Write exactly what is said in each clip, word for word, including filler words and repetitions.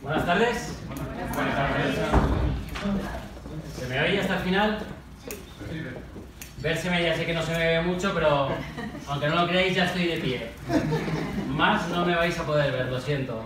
Buenas tardes. Buenas tardes. ¿Se me oye hasta el final? Vérseme ya sé que no se me ve mucho, pero aunque no lo creáis ya estoy de pie. Más no me vais a poder ver, lo siento.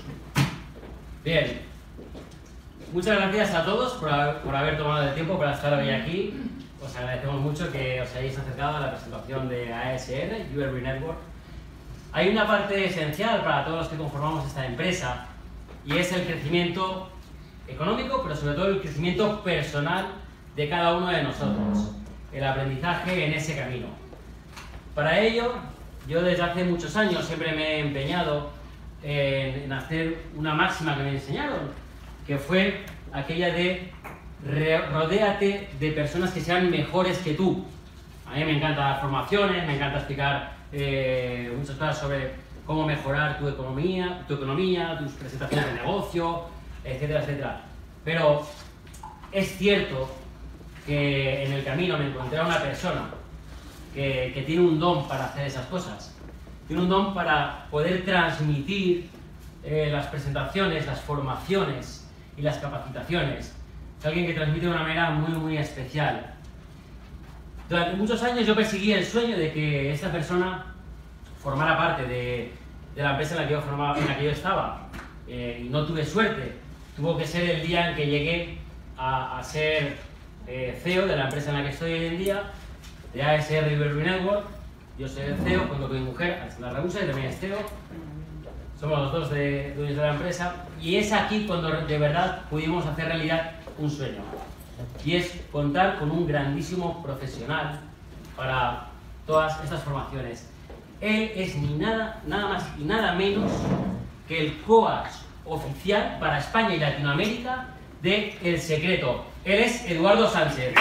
Bien. Muchas gracias a todos por haber, por haber tomado el tiempo para estar hoy aquí. Os agradecemos mucho que os hayáis acercado a la presentación de A S R, U R B Network. Hay una parte esencial para todos los que conformamos esta empresa y es el crecimiento económico, pero sobre todo el crecimiento personal de cada uno de nosotros, el aprendizaje en ese camino. Para ello, yo desde hace muchos años siempre me he empeñado en, en hacer una máxima que me enseñaron, que fue aquella de rodéate de personas que sean mejores que tú. A mí me encantan las formaciones, me encanta explicar eh, muchas cosas sobre cómo mejorar tu economía, tu economía, tus presentaciones de negocio, etcétera, etcétera. Pero es cierto que en el camino me encontré a una persona que, que tiene un don para hacer esas cosas. Tiene un don para poder transmitir eh, las presentaciones, las formaciones y las capacitaciones. Es alguien que transmite de una manera muy, muy especial. Durante muchos años yo perseguí el sueño de que esta persona formara parte de, de la empresa en la que yo, formaba, en la que yo estaba. Eh, y no tuve suerte. Tuvo que ser el día en que llegué a, a ser eh, C E O de la empresa en la que estoy hoy en día, de A S R U R B Network. Yo soy el C E O junto con mi mujer, Alexandra Ragusa, y también es C E O. Somos los dos de, dueños de la empresa. Y es aquí cuando de verdad pudimos hacer realidad un sueño. Y es contar con un grandísimo profesional para todas estas formaciones. Él es ni nada, nada más y nada menos que el coach oficial para España y Latinoamérica de El Secreto. Él es Eduardo Sánchez.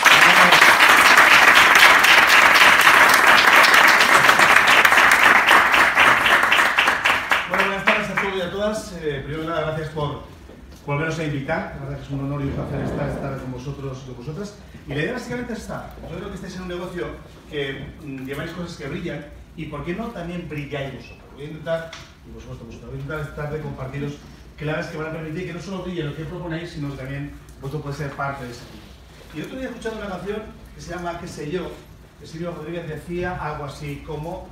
Bueno, buenas tardes a todos y a todas. Eh, primero que nada, gracias por volvernos a invitar. La verdad que es un honor y un placer estar, estar con vosotros y con vosotras. Y la idea básicamente es esta. Yo creo que estáis en un negocio que mmm, lleváis cosas que brillan y, ¿por qué no, también brilláis vosotros? Voy a intentar, y por supuesto vosotros, voy a intentar esta tarde compartiros claves que van a permitir que no solo brille lo que proponéis, sino que también vosotros podéis ser parte de ese mundo. Y el otro día he escuchado una canción que se llama ¿Qué sé yo? Que Silvio Rodríguez decía algo así como: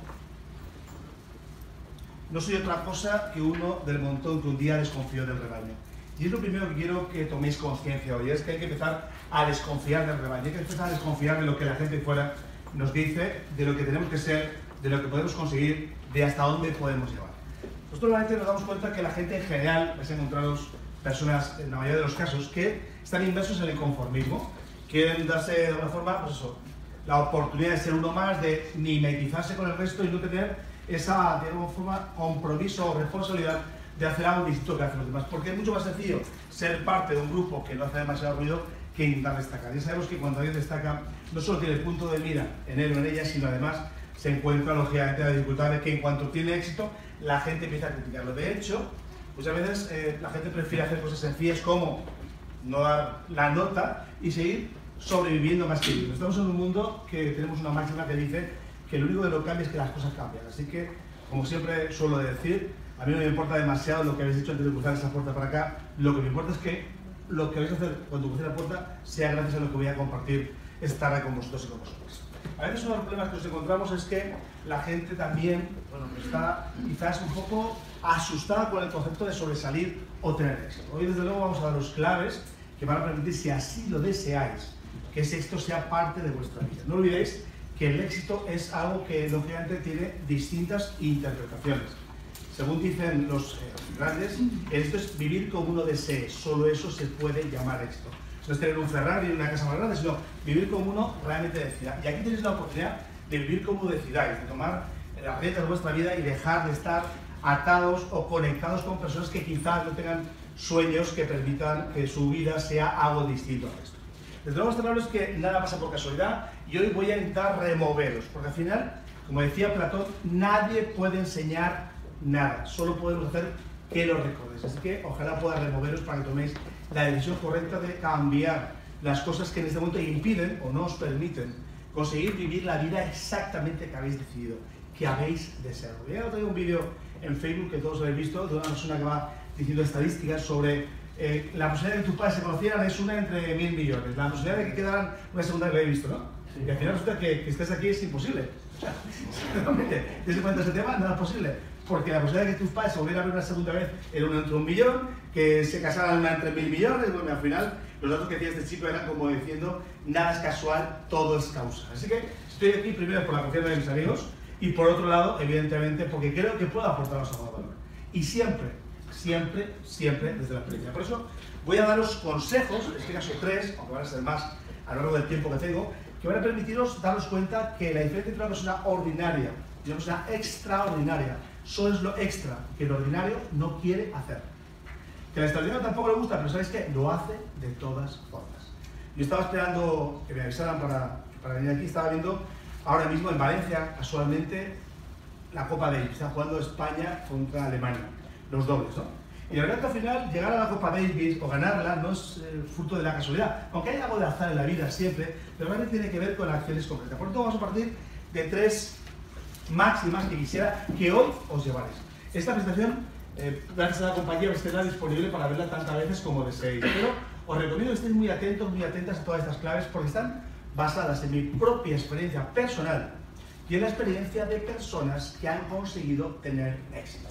no soy otra cosa que uno del montón que un día desconfió del rebaño. Y es lo primero que quiero que toméis conciencia hoy, es que hay que empezar a desconfiar del rebaño, hay que empezar a desconfiar de lo que la gente fuera nos dice, de lo que tenemos que ser, de lo que podemos conseguir, de hasta dónde podemos llevar. Nosotros realmente nos damos cuenta que la gente en general, vais a encontraros personas, en la mayoría de los casos, que están inmersos en el conformismo, quieren darse de alguna forma, pues eso, la oportunidad de ser uno más, de mimetizarse con el resto y no tener esa, de alguna forma, compromiso o responsabilidad de hacer algo distinto que hacen los demás, porque es mucho más sencillo ser parte de un grupo que no hace demasiado ruido que intentar destacar. Ya sabemos que cuando alguien destaca, no solo tiene el punto de mira en él o en ella, sino además se encuentra lógicamente la dificultad de que en cuanto tiene éxito, la gente empieza a criticarlo. De hecho, muchas veces eh, la gente prefiere hacer cosas sencillas como no dar la nota y seguir sobreviviendo más que vivir. Estamos en un mundo que tenemos una máxima que dice que lo único que no cambia es que las cosas cambian. Así que, como siempre suelo decir, a mí no me importa demasiado lo que habéis hecho antes de cruzar esa puerta para acá. Lo que me importa es que lo que vais a hacer cuando crucéis la puerta sea gracias a lo que voy a compartir esta tarde con vosotros y con vosotras. A veces uno de los problemas que nos encontramos es que la gente también, bueno, está quizás un poco asustada con el concepto de sobresalir o tener éxito. Hoy, desde luego, vamos a daros claves que van a permitir, si así lo deseáis, que ese éxito sea parte de vuestra vida. No olvidéis que el éxito es algo que, lógicamente, tiene distintas interpretaciones. Según dicen los eh, grandes, el éxito es vivir como uno desee. Solo eso se puede llamar éxito. No es tener un Ferrari y una casa más grande, sino vivir como uno realmente decida. Y aquí tenéis la oportunidad de vivir como decidáis, de tomar las riendas de vuestra vida y dejar de estar atados o conectados con personas que quizás no tengan sueños que permitan que su vida sea algo distinto a esto. Desde luego, está claro es que nada pasa por casualidad y hoy voy a intentar removeros, porque al final, como decía Platón, nadie puede enseñar nada, solo podemos hacer que lo recordéis. Así que ojalá pueda removeros para que toméis la decisión correcta de cambiar las cosas que en este momento impiden o no os permiten conseguir vivir la vida exactamente que habéis decidido. que habéis de ser. Ya os traigo un vídeo en Facebook que todos habéis visto, de una persona que va diciendo estadísticas sobre eh, la posibilidad de que tus padres se conocieran es una entre mil millones. La posibilidad de que quedaran una segunda, que lo he visto, ¿no? Sí. Y al final resulta que, que estés aquí es imposible. O sea, realmente, desde cuenta de ese tema, nada es posible. Porque la posibilidad de que tus padres se volvieran a ver una segunda vez era una entre un millón, que se casaran una entre mil millones. Bueno, al final, los datos que decía este chico eran como diciendo, nada es casual, todo es causa. Así que estoy aquí primero por la confianza de mis amigos y por otro lado, evidentemente, porque creo que puedo aportaros algo de valor. Y siempre, siempre, siempre desde la experiencia. Por eso voy a daros consejos, en este caso tres, aunque van a ser más a lo largo del tiempo que tengo, que van a permitiros daros cuenta que la diferencia entre una persona ordinaria y una persona extraordinaria solo es lo extra que el ordinario no quiere hacer. Que al extraordinario tampoco le gusta, pero sabéis que lo hace de todas formas. Yo estaba esperando que me avisaran para, para venir aquí, estaba viendo ahora mismo en Valencia, casualmente, la Copa Davis. Está jugando España contra Alemania, los dobles, ¿no? Y la verdad que al final llegar a la Copa Davis o ganarla no es eh, fruto de la casualidad, aunque hay algo de azar en la vida siempre, pero realmente tiene que ver con acciones concretas. Por lo tanto, vamos a partir de tres máximas que quisiera que hoy os llevaréis. Esta presentación, eh, gracias a la compañía, estará disponible para verla tantas veces como deseéis, pero os recomiendo que estéis muy atentos, muy atentas a todas estas claves porque están basadas en mi propia experiencia personal y en la experiencia de personas que han conseguido tener éxito.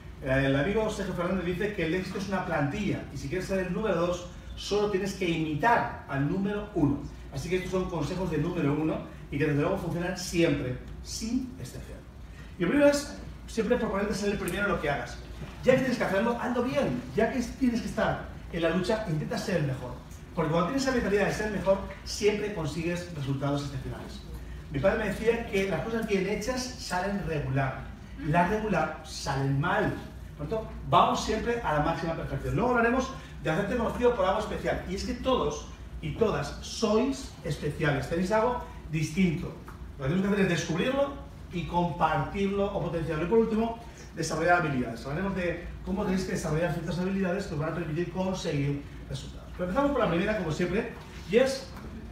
El amigo Sergio Fernández dice que el éxito es una plantilla y si quieres ser el número dos, solo tienes que imitar al número uno. Así que estos son consejos del número uno y que desde luego funcionan siempre, sin excepción. Y lo primero es siempre proponerte ser el primero en lo que hagas. Ya que tienes que hacerlo, hazlo bien. Ya que tienes que estar en la lucha, intenta ser el mejor. Porque cuando tienes esa mentalidad de ser el mejor, siempre consigues resultados excepcionales. Mi padre me decía que las cosas bien hechas salen regular. Las regular salen mal. Por lo tanto, vamos siempre a la máxima perfección. Luego hablaremos de hacerte conocido por algo especial. Y es que todos y todas sois especiales. Tenéis algo distinto. Lo que tenemos que hacer es descubrirlo y compartirlo o potenciarlo. Y por último, desarrollar habilidades. Hablaremos de cómo tenéis que desarrollar ciertas habilidades que os van a permitir conseguir resultados. Pero empezamos por la primera, como siempre, y es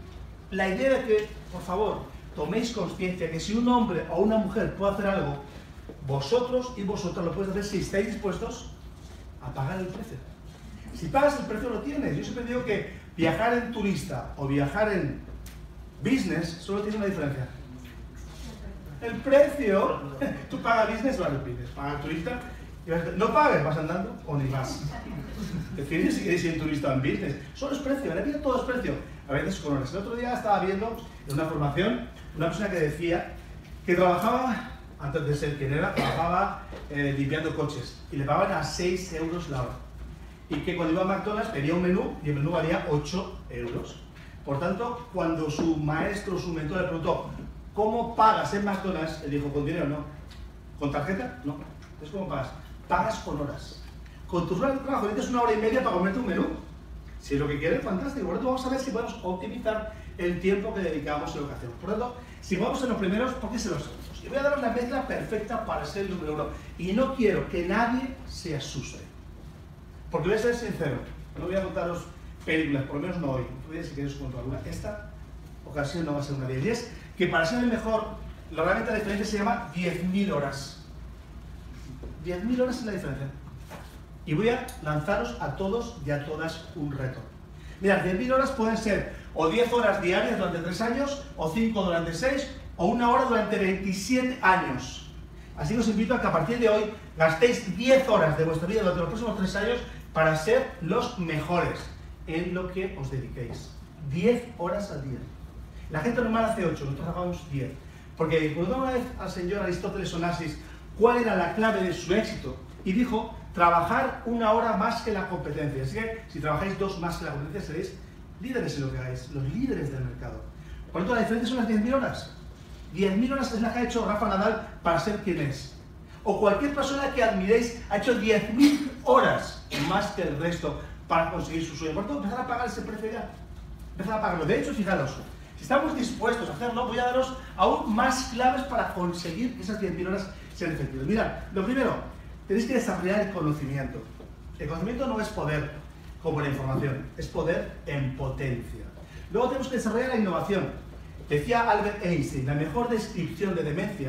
la idea de que, por favor, toméis conciencia que si un hombre o una mujer puede hacer algo, vosotros y vosotras lo podéis hacer si estáis dispuestos a pagar el precio. Si pagas el precio, lo tienes. Yo siempre digo que viajar en turista o viajar en business solo tiene una diferencia. El precio. Tú pagas business, vas al business. Pagas turista, y vas, no pagues, vas andando o ni vas. Decidir si queréis ir en turista o en business. Solo es precio, en la vida todo es precio. A veces con horas. El otro día estaba viendo en una formación una persona que decía que trabajaba, antes de ser quien era, trabajaba eh, limpiando coches y le pagaban a seis euros la hora. Y que cuando iba a McDonald's pedía un menú y el menú valía ocho euros. Por tanto, cuando su maestro, su mentor le preguntó ¿cómo pagas en McDonald's? Él dijo, con dinero no. ¿Con tarjeta? No. Entonces, ¿cómo pagas? Pagas con horas. Con tus horas de trabajo necesitas una hora y media para comerte un menú. Si es lo que quieres, fantástico. Por lo tanto, vamos a ver si podemos optimizar el tiempo que dedicamos en lo que hacemos. Por lo tanto, si vamos en los primeros, ¿por qué se los segundos? Y voy a daros la mezcla perfecta para ser el número uno. Y no quiero que nadie se asuste. Porque voy a ser sincero. No voy a contaros películas, por lo menos no hoy. Voy a si queréis contar alguna. Esta ocasión no va a ser una de ellas. Y es que para ser el mejor, la realmente la diferencia se llama diez mil horas. diez mil horas es la diferencia. Y voy a lanzaros a todos y a todas un reto. Mirad, diez mil horas pueden ser o diez horas diarias durante tres años, o cinco durante seis, o una hora durante veintisiete años. Así que os invito a que a partir de hoy gastéis diez horas de vuestra vida durante los próximos tres años para ser los mejores en lo que os dediquéis. diez horas al día. La gente normal hace ocho, nosotros hagamos diez. Porque preguntó una vez al señor Aristóteles Onassis cuál era la clave de su éxito y dijo, trabajar una hora más que la competencia. Así que si trabajáis dos más que la competencia seréis líderes en lo que hagáis, los líderes del mercado. Por lo tanto, la diferencia son las diez mil horas. diez mil horas es la que ha hecho Rafa Nadal para ser quien es. O cualquier persona que admiréis ha hecho diez mil horas más que el resto para conseguir su sueño. Por lo tanto, empezar a pagar ese precio ya. Empezar a pagarlo. De hecho, fijaros, si estamos dispuestos a hacerlo, voy a daros aún más claves para conseguir que esas diez mil horas sean efectivas. Mirad, lo primero, tenéis que desarrollar el conocimiento. El conocimiento no es poder, como la información, es poder en potencia. Luego tenemos que desarrollar la innovación. Decía Albert Einstein, la mejor descripción de demencia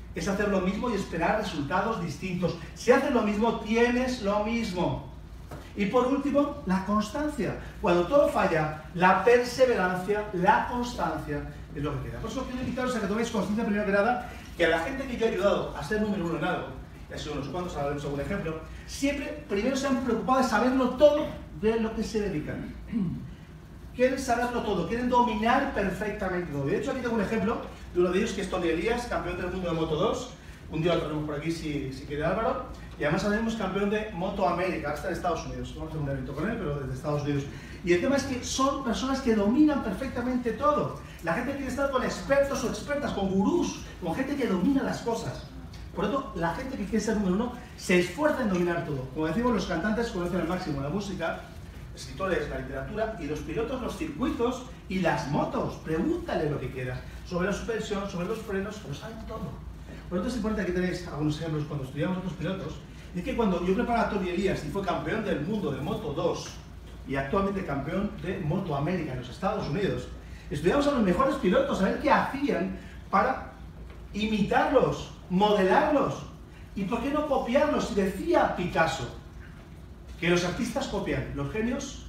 es hacer lo mismo y esperar resultados distintos. Si haces lo mismo, tienes lo mismo. Y por último, la constancia. Cuando todo falla, la perseverancia, la constancia es lo que queda. Por eso quiero invitaros a que toméis conciencia, primero que nada, que a la gente que yo he ayudado a ser número uno en algo, y así unos cuantos, hablaremos algún ejemplo, siempre primero se han preocupado de saberlo todo de lo que se dedican. Quieren saberlo todo, quieren dominar perfectamente todo. De hecho, aquí tengo un ejemplo de uno de ellos que es Tony Elías, campeón del mundo de Moto dos. Un día lo tenemos por aquí si, si quiere Álvaro. Y además sabemos campeón de Moto América, ahora está en Estados Unidos. Vamos a hacer un evento con él, pero desde Estados Unidos. Y el tema es que son personas que dominan perfectamente todo. La gente quiere estar con expertos o expertas, con gurús, con gente que domina las cosas. Por lo tanto, la gente que quiere ser número uno se esfuerza en dominar todo. Como decimos, los cantantes conocen al máximo la música, escritores la literatura, y los pilotos los circuitos y las motos. Pregúntale lo que quieras sobre la suspensión, sobre los frenos, lo saben todo. Por lo tanto, es importante, aquí tenéis algunos ejemplos cuando estudiamos otros pilotos. Es que cuando yo preparaba a Tony Elías y fue campeón del mundo de Moto dos y actualmente campeón de Moto América en los Estados Unidos, estudiamos a los mejores pilotos a ver qué hacían para imitarlos, modelarlos y por qué no copiarlos. Y decía Picasso que los artistas copian, los genios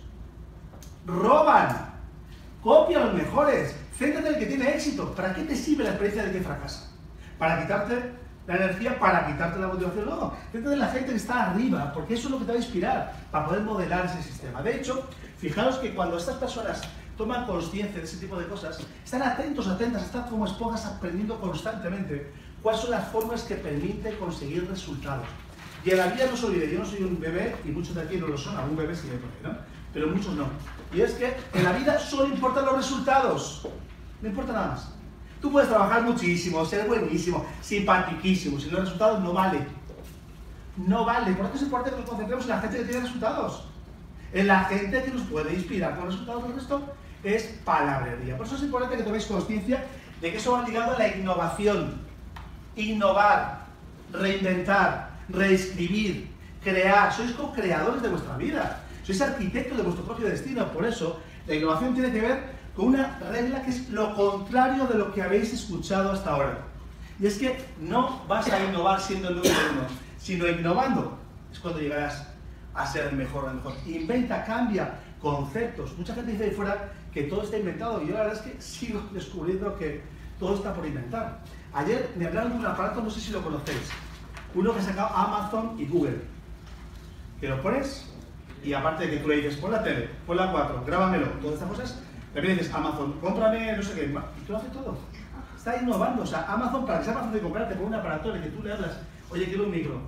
roban. Copia a los mejores, céntrate en el que tiene éxito. ¿Para qué te sirve la experiencia del que fracasa? ¿Para quitarte la energía? ¿Para quitarte la motivación? No, céntrate en la gente que está arriba, porque eso es lo que te va a inspirar para poder modelar ese sistema. De hecho, fijaros que cuando estas personas toman conciencia de ese tipo de cosas, están atentos, atentas, están como esponjas aprendiendo constantemente cuáles son las formas que permiten conseguir resultados. Y en la vida no se olvide, yo no soy un bebé, y muchos de aquí no lo son, algún bebé sí me pone, ¿no? Pero muchos no. Y es que en la vida solo importan los resultados, no importa nada más. Tú puedes trabajar muchísimo, ser buenísimo, simpatiquísimo, si los resultados no vale. No vale, por eso es importante que nos concentremos en la gente que tiene resultados. En la gente que nos puede inspirar con resultados. El resto es palabrería. Por eso es importante que toméis conciencia de que eso va ligado a la innovación. Innovar, reinventar, reescribir, crear. Sois co-creadores de vuestra vida. Sois arquitectos de vuestro propio destino. Por eso, la innovación tiene que ver con una regla que es lo contrario de lo que habéis escuchado hasta ahora. Y es que no vas a innovar siendo el número uno, sino innovando. Es cuando llegarás a ser el mejor, el mejor. Inventa, cambia conceptos. Mucha gente dice ahí fuera que todo está inventado. Y yo la verdad es que sigo descubriendo que todo está por inventar. Ayer me hablaron de un aparato, no sé si lo conocéis. Uno que ha sacado Amazon y Google. Que lo pones y aparte de que tú le dices, pon la tele, pon la cuatro, grábamelo, todas estas cosas. También dices, Amazon, cómprame no sé qué, y tú lo haces todo. Está innovando, o sea, Amazon, para que sea fácil de comprar, te pone un aparato en el que tú le hablas, oye, quiero un micro.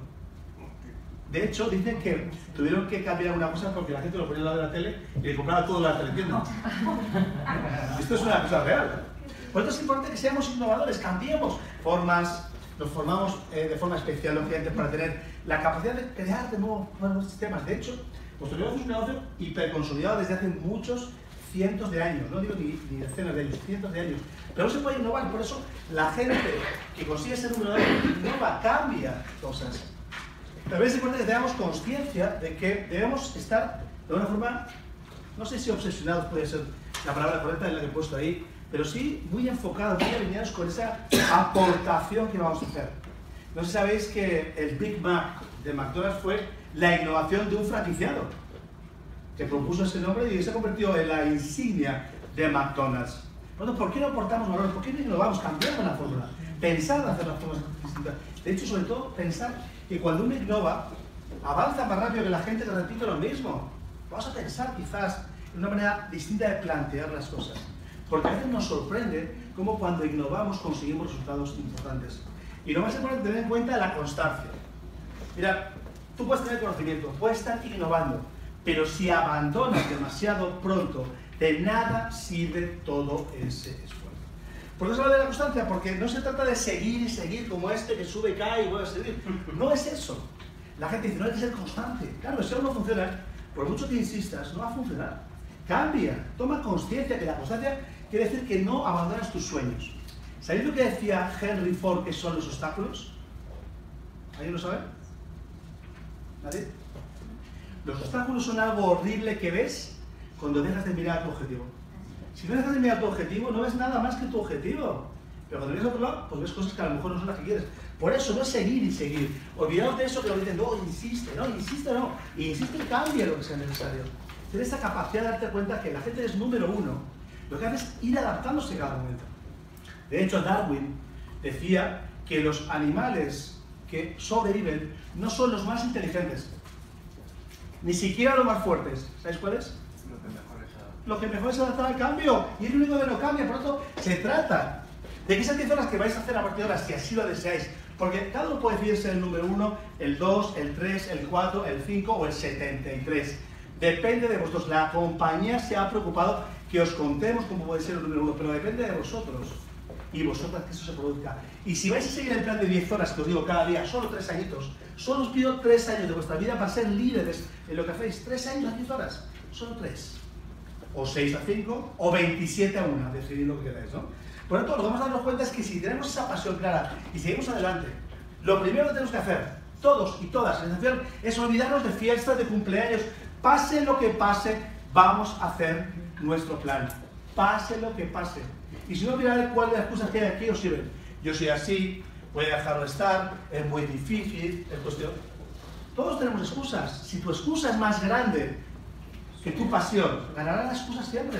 De hecho, dicen que tuvieron que cambiar una cosa porque la gente lo ponía al lado de la tele y le compraba todo la tele, ¿entiendes? Esto es una cosa real. Por eso es importante que seamos innovadores, cambiemos formas, nos formamos eh, de forma especial, lógicamente, para tener la capacidad de crear de nuevo nuevos sistemas. De hecho, vuestro negocio es un negocio hiperconsolidado desde hace muchos cientos de años, no digo ni, ni decenas de años, cientos de años. Pero no se puede innovar, por eso la gente que consigue ser número uno innova, cambia cosas. Pero es importante que tengamos conciencia de que debemos estar de una forma, no sé si obsesionados puede ser la palabra correcta en la que he puesto ahí, pero sí muy enfocados, muy alineados con esa aportación que vamos a hacer. No sé si sabéis que el Big Mac de McDonald's fue la innovación de un franquiciado que propuso ese nombre y se ha convertido en la insignia de McDonald's. Bueno, ¿por qué no aportamos valor? ¿Por qué no innovamos? Cambiamos la fórmula. Pensar en hacer las formas distintas. De hecho, sobre todo, pensar que cuando uno innova, avanza más rápido que la gente que repite lo mismo. Vamos a pensar quizás en una manera distinta de plantear las cosas. Porque a veces nos sorprende cómo cuando innovamos conseguimos resultados importantes. Y lo más importante es tener en cuenta la constancia. Mira, tú puedes tener conocimiento, puedes estar innovando, pero si abandonas demasiado pronto, de nada sirve todo ese esfuerzo. ¿Por qué se habla de la constancia? Porque no se trata de seguir y seguir como este que sube y cae y vuelve a seguir. No es eso. La gente dice, no hay que ser constante. Claro, si algo no funciona, por mucho que insistas, no va a funcionar. Cambia, toma conciencia que la constancia quiere decir que no abandonas tus sueños. ¿Sabéis lo que decía Henry Ford que son los obstáculos? ¿Alguien lo sabe? ¿Nadie? Los obstáculos son algo horrible que ves cuando dejas de mirar a tu objetivo. Si no dejas de mirar tu objetivo, no ves nada más que tu objetivo. Pero cuando vienes a otro lado, pues ves cosas que a lo mejor no son las que quieres. Por eso no es seguir y seguir. Olvidaos de eso que lo dicen, no, insiste, no, insiste, no. Y insiste y cambia lo que sea necesario. Tienes esa capacidad de darte cuenta que la gente es número uno. Lo que hace es ir adaptándose cada momento. De hecho, Darwin decía que los animales que sobreviven no son los más inteligentes, ni siquiera los más fuertes. ¿Sabéis cuáles? Lo que mejor es adaptar al cambio, y es lo único que no cambia. Por lo tanto, se trata de que esas diez horas que vais a hacer a partir de ahora, si así lo deseáis, porque cada uno puede decidir ser el número uno, el dos, el tres, el cuatro, el cinco o el setenta y tres. Depende de vosotros. La compañía se ha preocupado que os contemos cómo puede ser el número uno, pero depende de vosotros y vosotras que eso se produzca. Y si vais a seguir el plan de diez horas que os digo cada día, solo tres añitos, solo os pido tres años de vuestra vida para ser líderes en lo que hacéis. Tres años a diez horas, solo tres. O seis a cinco, o veintisiete a una, decidid lo que queráis, ¿no? Por lo tanto, lo que vamos a darnos cuenta es que si tenemos esa pasión clara y seguimos adelante, lo primero que tenemos que hacer, todos y todas, en sensación, es olvidarnos de fiestas, de cumpleaños. Pase lo que pase, vamos a hacer nuestro plan. Pase lo que pase. Y si no, mirad cuál de las cosas que hay aquí os sirven. Yo soy así, voy a dejarlo estar, es muy difícil, es cuestión. Todos tenemos excusas. Si tu excusa es más grande que tu pasión, ganarán las excusas siempre.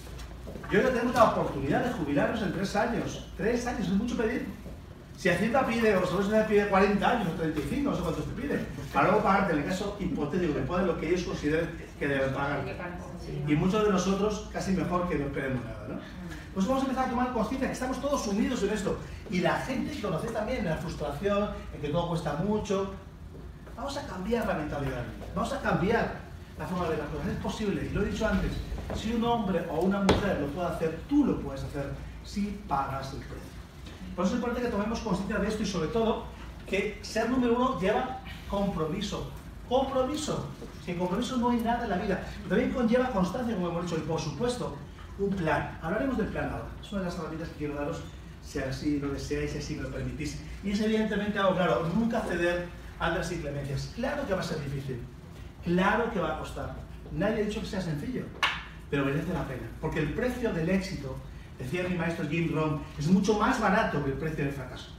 Yo ya tengo la oportunidad de jubilarnos en tres años. Tres años, es mucho pedir. Si Hacienda pide, o Seguridad pide cuarenta años o treinta y cinco, no sé cuántos te piden, para luego pagarte en el caso hipotético que puedan lo que ellos consideren que deben pagar. Y muchos de nosotros casi mejor que no esperemos nada, ¿no? Pues vamos a empezar a tomar conciencia que estamos todos sumidos en esto. Y la gente que conoce también en la frustración, en que todo cuesta mucho. Vamos a cambiar la mentalidad, vamos a cambiar la forma de ver las cosas. Es posible, y lo he dicho antes, si un hombre o una mujer lo puede hacer, tú lo puedes hacer si pagas el precio. Por eso es importante que tomemos conciencia de esto y sobre todo que ser número uno lleva compromiso. Compromiso. Sin compromiso no hay nada en la vida. Pero también conlleva constancia, como hemos dicho, y por supuesto, un plan. Hablaremos del plan ahora. Es una de las herramientas que quiero daros, si así lo deseáis, si así lo permitís. Y es evidentemente algo claro, nunca ceder ante las inclemencias. Claro que va a ser difícil. Claro que va a costar. Nadie ha dicho que sea sencillo, pero merece la pena. Porque el precio del éxito, decía mi maestro Jim Rohn, es mucho más barato que el precio del fracaso.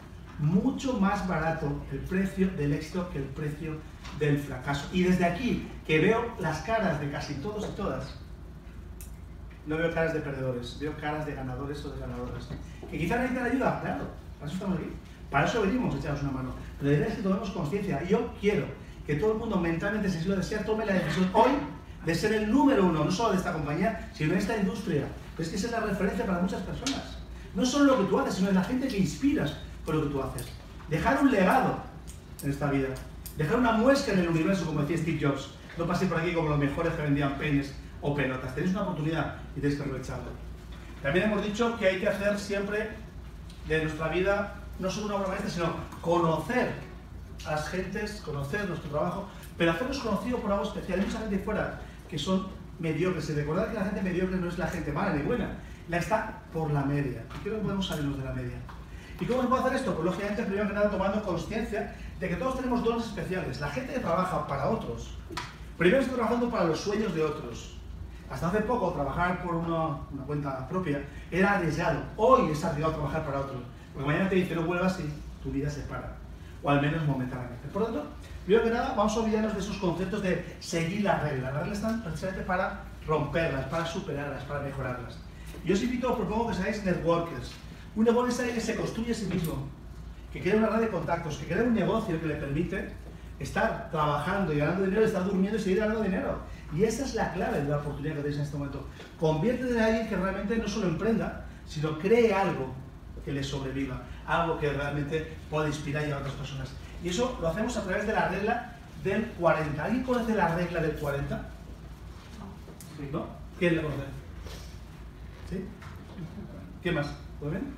Mucho más barato el precio del éxito que el precio del fracaso. Y desde aquí, que veo las caras de casi todos y todas, no veo caras de perdedores, veo caras de ganadores o de ganadoras. Que quizás necesitan ayuda, claro, para eso estamos aquí. Para eso venimos a echaros una mano. Pero la idea es que tomemos conciencia. Y yo quiero que todo el mundo mentalmente, si lo desea, tome la decisión hoy de ser el número uno, no solo de esta compañía, sino de esta industria. Pero es que esa es la referencia para muchas personas. No solo lo que tú haces, sino de la gente que inspiras por lo que tú haces. Dejar un legado en esta vida. Dejar una muestra en el universo, como decía Steve Jobs. No pasé por aquí como los mejores que vendían penes o pelotas. Tenéis una oportunidad y tenéis que aprovecharla. También hemos dicho que hay que hacer siempre de nuestra vida, no solo una obra maestra, sino conocer a las gentes, conocer nuestro trabajo, pero hacernos conocidos por algo especial. Hay mucha gente fuera que son mediocres. Y recordad que la gente mediocre no es la gente mala ni buena, la está por la media. Y creo que podemos salirnos de la media. ¿Y cómo se puede hacer esto? Pues lógicamente, primero que nada, tomando conciencia de que todos tenemos dones especiales. La gente que trabaja para otros, primero está trabajando para los sueños de otros. Hasta hace poco, trabajar por una, una cuenta propia era arriesgado. Hoy es arriesgado trabajar para otros. Porque mañana te dice no vuelvas y tu vida se para. O al menos momentáneamente. Por lo tanto, primero que nada, vamos a olvidarnos de esos conceptos de seguir las reglas. Las reglas están precisamente para romperlas, para superarlas, para mejorarlas. Yo os invito, os propongo que seáis networkers. Un networker es alguien que se construye a sí mismo, que crea una red de contactos, que crea un negocio que le permite estar trabajando y ganando dinero, estar durmiendo y seguir ganando dinero. Y esa es la clave de la oportunidad que tenéis en este momento. Conviértete en alguien que realmente no solo emprenda, sino cree algo que le sobreviva, algo que realmente pueda inspirar a otras personas. Y eso lo hacemos a través de la regla del cuarenta. ¿Alguien conoce la regla del cuarenta? ¿No? ¿Quién la conoce? ¿Sí? ¿Qué más? ¿Muy bien?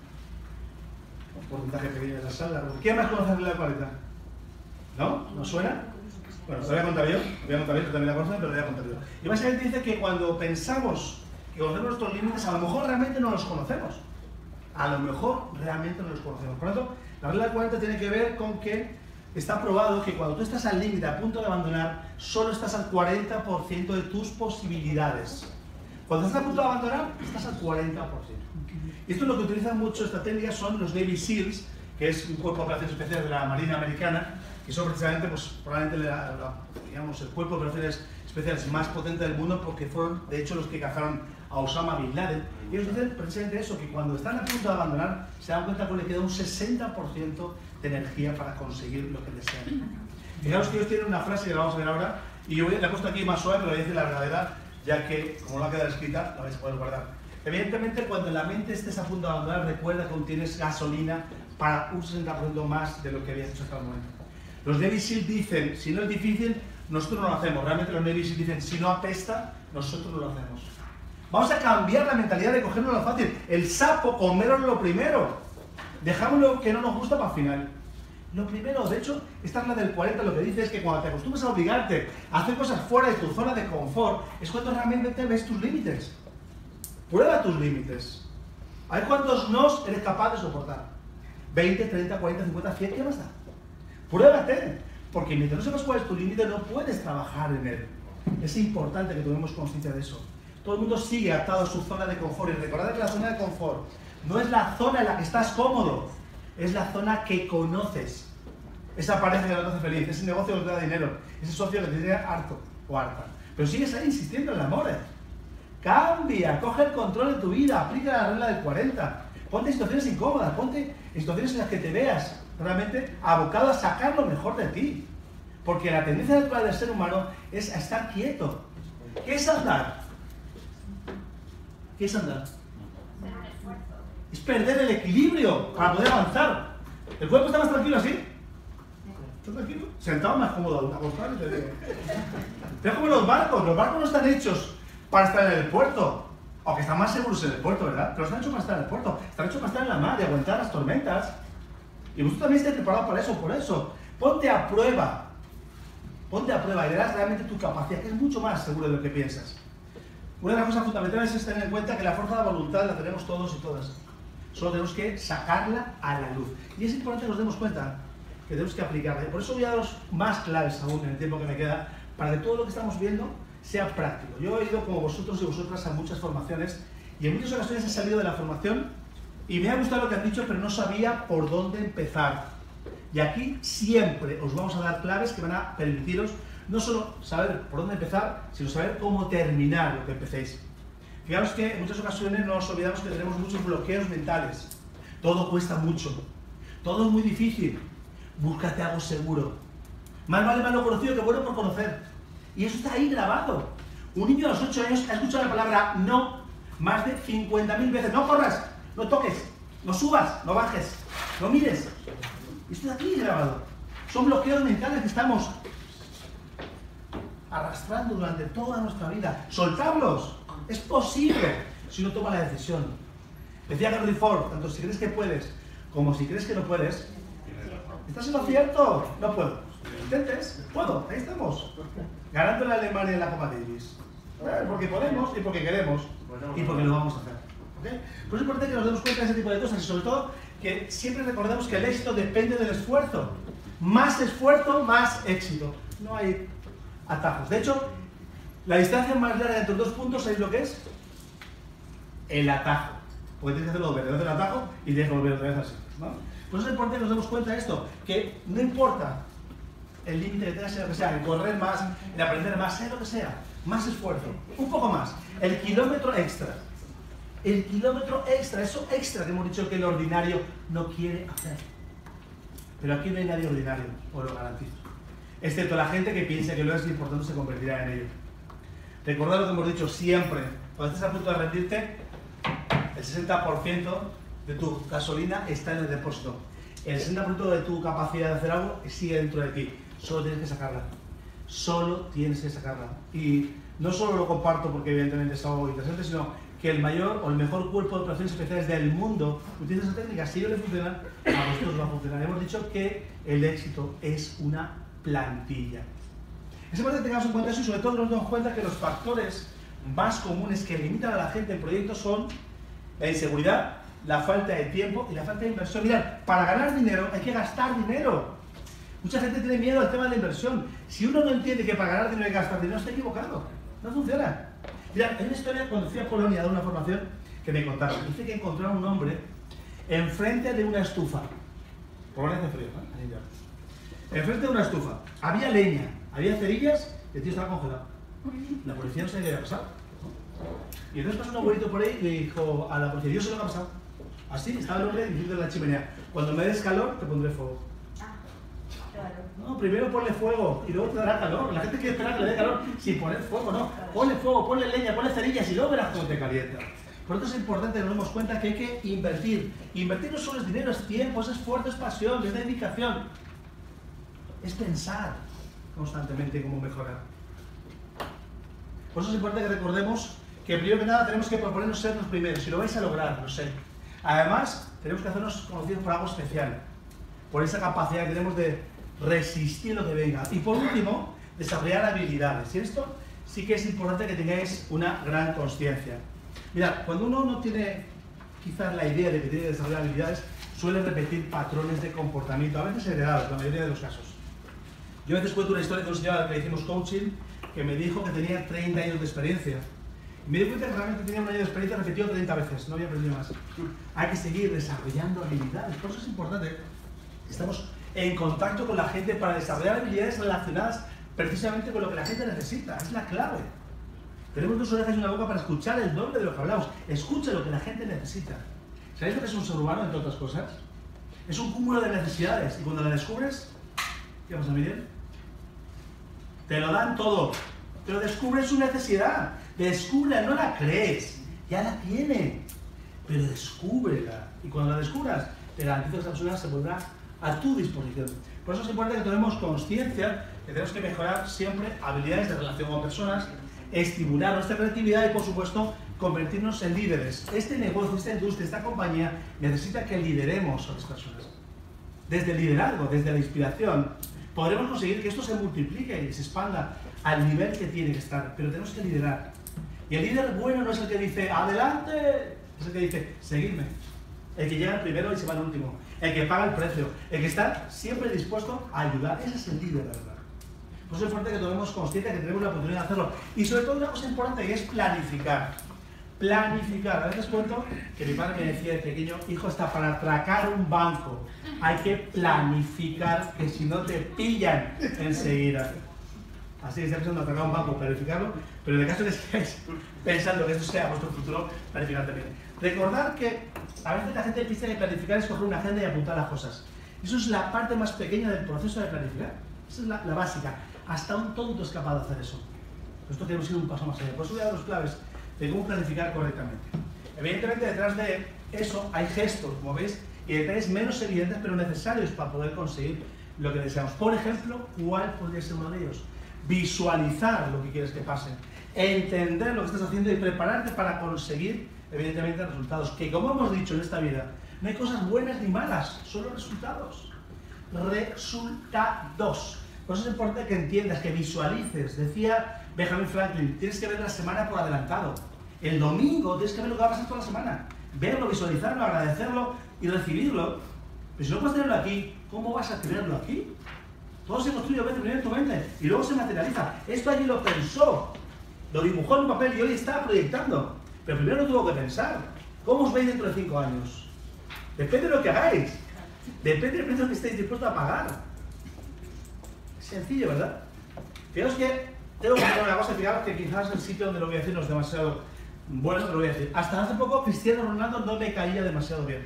Un porcentaje pequeño de la sala. ¿Quién más conoce la regla del cuarenta? ¿No? ¿No suena? Bueno, lo voy a contar yo, voy a contar yo, tú también la conoces, pero lo voy a contar yo. Y básicamente dice que cuando pensamos que conocemos nuestros límites, a lo mejor realmente no los conocemos. A lo mejor realmente no los conocemos. Por lo tanto, la regla del cuarenta tiene que ver con que está probado que cuando tú estás al límite, a punto de abandonar, solo estás al cuarenta por ciento de tus posibilidades. Cuando estás a punto de abandonar, estás al cuarenta por ciento. Y esto es lo que utilizan mucho esta técnica, son los Navy SEALs, que es un cuerpo de operaciones especiales de la Marina Americana, que son precisamente, pues, probablemente la, la, digamos, el cuerpo de operaciones especiales más potente del mundo, porque fueron, de hecho, los que cazaron a Osama Bin Laden. Y ellos dicen precisamente eso, que cuando están a punto de abandonar, se dan cuenta que les queda un sesenta por ciento de energía para conseguir lo que desean. Fijaos que ellos tienen una frase que la vamos a ver ahora, y yo la he puesto aquí más suave, pero voy a decir la verdadera, ya que, como no va a quedar escrita, la vais a poder guardar. Evidentemente, cuando la mente estés a punto de abandonar, recuerda que aún tienes gasolina para un sesenta por ciento más de lo que habías hecho hasta el momento. Los Navy SEAL dicen, si no es difícil, nosotros no lo hacemos. Realmente los Navy SEAL dicen, si no apesta, nosotros no lo hacemos. Vamos a cambiar la mentalidad de cogernos lo fácil. El sapo, comernos lo primero. Dejamos lo que no nos gusta para el final. Lo primero, de hecho, esta regla del cuarenta lo que dice es que cuando te acostumbras a obligarte a hacer cosas fuera de tu zona de confort, es cuando realmente te ves tus límites. Prueba tus límites. A ver cuántos nos eres capaz de soportar. veinte, treinta, cuarenta, cincuenta, cien, ¿qué más da? Pruébate, porque mientras no sepas cuál es tu límite, no puedes trabajar en él. Es importante que tomemos conciencia de eso. Todo el mundo sigue atado a su zona de confort, y recordad que la zona de confort no es la zona en la que estás cómodo, es la zona que conoces. Esa pareja que no te hace feliz, ese negocio que te da dinero, ese socio que te tiene harto o harta. Pero sigues ahí insistiendo en el amor. Cambia, coge el control de tu vida, aplica la regla del cuarenta. Ponte en situaciones incómodas, ponte en situaciones en las que te veas realmente abocado a sacar lo mejor de ti. Porque la tendencia natural del ser humano es a estar quieto. ¿Qué es andar? ¿Qué es andar? Es perder el equilibrio para poder avanzar. ¿El cuerpo está más tranquilo así? ¿Está tranquilo? Sentado más cómodo, acostado. Pero como los barcos, los barcos no están hechos para estar en el puerto. Aunque están más seguros en el puerto, ¿verdad? Pero están hechos para estar en el puerto. Están hechos para estar en la mar y aguantar las tormentas. Y vosotros también estáis preparados para eso, por eso. Ponte a prueba. Ponte a prueba y verás realmente tu capacidad, que es mucho más seguro de lo que piensas. Una de las cosas fundamentales es tener en cuenta que la fuerza de voluntad la tenemos todos y todas. Solo tenemos que sacarla a la luz. Y es importante que nos demos cuenta que tenemos que aplicarla. Por eso voy a daros más claves aún en el tiempo que me queda, para que todo lo que estamos viendo sea práctico. Yo he ido, como vosotros y vosotras, a muchas formaciones, y en muchas ocasiones he salido de la formación y me ha gustado lo que han dicho, pero no sabía por dónde empezar. Y aquí siempre os vamos a dar claves que van a permitiros no solo saber por dónde empezar, sino saber cómo terminar lo que empecéis. Fijaros que en muchas ocasiones nos olvidamos que tenemos muchos bloqueos mentales. Todo cuesta mucho. Todo es muy difícil. Búscate algo seguro. Más vale malo conocido que bueno por conocer. Y eso está ahí grabado. Un niño a los ocho años ha escuchado la palabra no más de cincuenta mil veces. No corras, no toques, no subas, no bajes, no mires. Esto está aquí grabado. Son bloqueos mentales que estamos arrastrando durante toda nuestra vida. Soltarlos. Es posible si uno toma la decisión. Decía Henry Ford, tanto si crees que puedes como si crees que no puedes, ¿estás en lo cierto? No puedo. Intentes, puedo, ahí estamos. Ganando la Alemania en la Copa Davis. Porque podemos y porque queremos y porque lo vamos a hacer. ¿Okay? Pues es importante que nos demos cuenta de ese tipo de cosas y sobre todo que siempre recordemos que el éxito depende del esfuerzo. Más esfuerzo, más éxito. No hay atajos. De hecho, la distancia más larga entre dos puntos, ¿sabéis lo que es? El atajo. Porque tienes que hacerlo dos veces, el atajo y tienes que volver otra vez así, ¿no? Pues es importante que nos demos cuenta de esto, que no importa el límite que tengas, sea lo que sea, en correr más, en aprender más, sea lo que sea, más esfuerzo, un poco más, el kilómetro extra, el kilómetro extra, eso extra que hemos dicho que el ordinario no quiere hacer. Pero aquí no hay nadie ordinario, os lo garantizo. Excepto la gente que piensa que lo es y por tanto se convertirá en ello. Recordad lo que hemos dicho siempre, cuando estés a punto de rendirte, el sesenta por ciento de tu gasolina está en el depósito. El sesenta por ciento de tu capacidad de hacer algo sigue dentro de ti. Solo tienes que sacarla. Solo tienes que sacarla. Y no solo lo comparto porque evidentemente es algo interesante, sino que el mayor o el mejor cuerpo de operaciones especiales del mundo utiliza esa técnica. Si a ellos les funciona, a vosotros va a funcionar. Hemos dicho que el éxito es una plantilla. Es importante que tengamos en cuenta eso y sobre todo nos damos cuenta que los factores más comunes que limitan a la gente en proyectos son la inseguridad, la falta de tiempo y la falta de inversión. Mirad, para ganar dinero hay que gastar dinero. Mucha gente tiene miedo al tema de la inversión. Si uno no entiende que para ganar dinero hay que gastar dinero, está equivocado. No funciona. Mira, hay una historia cuando fui a Polonia a dar una formación que me contaron. Dice que encontraron un hombre enfrente de una estufa. Polonia hace frío, ¿no? Enfrente de una estufa. Había leña, había cerillas y el tío estaba congelado. La policía no sabía qué había pasado. Y entonces pasó un abuelito por ahí y le dijo a la policía, yo sé lo que ha pasado. Así estaba el hombre diciendo en la chimenea, cuando me des calor te pondré fuego. No, primero ponle fuego y luego te dará calor. La gente quiere esperar que le dé calor sin poner fuego, no. Ponle fuego, ponle leña, ponle cerillas y luego verás cómo te calienta. Por eso es importante que nos demos cuenta que hay que invertir. Invertir no solo es dinero, es tiempo, es esfuerzo, es pasión, es dedicación. Es pensar constantemente cómo mejorar. Por eso es importante que recordemos que primero que nada tenemos que proponernos ser los primeros. Si lo vais a lograr, lo sé. Además, tenemos que hacernos conocidos por algo especial. Por esa capacidad que tenemos de resistir lo que venga. Y por último, desarrollar habilidades. Y esto sí que es importante que tengáis una gran consciencia. Mirad, cuando uno no tiene quizás la idea de que tiene que desarrollar habilidades, suele repetir patrones de comportamiento, a veces heredados, la mayoría de los casos. Yo a veces cuento una historia de un señor al que le hicimos coaching que me dijo que tenía treinta años de experiencia. Y me di cuenta que realmente tenía un año de experiencia repetido treinta veces, no había aprendido más. Hay que seguir desarrollando habilidades, por eso es importante. Estamos en contacto con la gente para desarrollar habilidades relacionadas precisamente con lo que la gente necesita, es la clave. Tenemos dos orejas y una boca para escuchar el doble de lo que hablamos. Escucha lo que la gente necesita. ¿Sabéis lo que es un ser humano, entre otras cosas? Es un cúmulo de necesidades y cuando la descubres, ¿qué pasa, Miguel? Te lo dan todo, pero descubres su necesidad. Descúbrela, no la crees, ya la tiene, pero descúbrela. Y cuando la descubras, te garantizo que esa persona se pondrá a tu disposición. Por eso es importante que tomemos conciencia que tenemos que mejorar siempre habilidades de relación con personas, estimular nuestra creatividad y, por supuesto, convertirnos en líderes. Este negocio, esta industria, esta compañía necesita que lideremos a las personas. Desde el liderazgo, desde la inspiración, podremos conseguir que esto se multiplique y se expanda al nivel que tiene que estar, pero tenemos que liderar. Y el líder bueno no es el que dice, ¡adelante!, es el que dice, seguidme. El que llega al primero y se va al último. El que paga el precio. El que está siempre dispuesto a ayudar. Ese es el líder, de verdad. Por eso es importante que tomemos conciencia que tenemos la oportunidad de hacerlo. Y sobre todo una cosa importante que es planificar. Planificar. A veces cuento que mi padre me decía de pequeño, hijo, está para atracar un banco. Hay que planificar, que si no te pillan enseguida. Así que está pensando en atracar un banco, planificarlo, pero en el caso de que estéis pensando que esto sea vuestro futuro, planificar también. Recordad que a veces la gente piensa que planificar es coger una agenda y apuntar las cosas. Eso es la parte más pequeña del proceso de planificar. Esa es la, la básica. Hasta un tonto es capaz de hacer eso. Esto tenemos que ir un paso más allá. Por eso voy a dar los claves de cómo planificar correctamente. Evidentemente detrás de eso hay gestos, como veis, y detalles menos evidentes pero necesarios para poder conseguir lo que deseamos. Por ejemplo, ¿cuál podría ser uno de ellos? Visualizar lo que quieres que pase, entender lo que estás haciendo y prepararte para conseguir, evidentemente, resultados. Que, como hemos dicho en esta vida, no hay cosas buenas ni malas, solo resultados. Resultados. Por eso es importante que entiendas, que visualices. Decía Benjamin Franklin, tienes que ver la semana por adelantado. El domingo tienes que ver lo que va a pasar toda la semana. Verlo, visualizarlo, agradecerlo y recibirlo. Pero si no puedes tenerlo aquí, ¿cómo vas a tenerlo aquí? Todo se construye primero en tu mente y luego se materializa. Esto allí lo pensó, lo dibujó en un papel y hoy está proyectando. Pero primero lo tuvo que pensar. ¿Cómo os veis dentro de cinco años? Depende de lo que hagáis. Depende del precio que estéis dispuestos a pagar. Es sencillo, ¿verdad? Fijaos que tengo que contar una cosa, fijaos que quizás el sitio donde lo voy a decir no es demasiado bueno, pero lo voy a decir. Hasta hace poco Cristiano Ronaldo no me caía demasiado bien.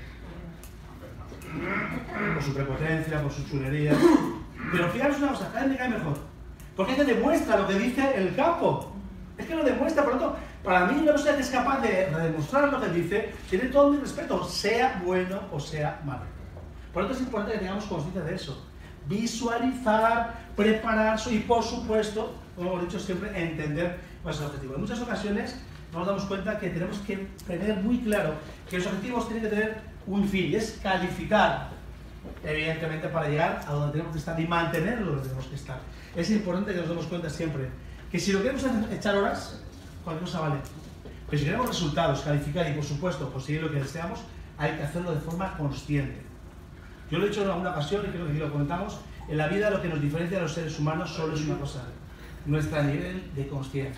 Por su prepotencia, por su chulería. Pero fijaros una cosa, cada vez me cae mejor. Porque es que demuestra lo que dice el campo. Es que lo demuestra, por lo tanto, para mí una persona que es capaz de demostrar lo que dice, tiene todo mi respeto, sea bueno o sea malo. Por lo tanto es importante que tengamos conciencia de eso. Visualizar, prepararse y, por supuesto, como hemos dicho siempre, entender nuestros objetivos. En muchas ocasiones nos damos cuenta que tenemos que tener muy claro que los objetivos tienen que tener un fin, y es calificar, evidentemente, para llegar a donde tenemos que estar y mantenerlo donde tenemos que estar. Es importante que nos demos cuenta siempre que si lo queremos echar horas, cualquier cosa vale. Pero si queremos resultados, calificar y, por supuesto, conseguir lo que deseamos, hay que hacerlo de forma consciente. Yo lo he dicho en alguna ocasión y creo que aquí lo comentamos, en la vida lo que nos diferencia a los seres humanos solo es una cosa, nuestro nivel de conciencia.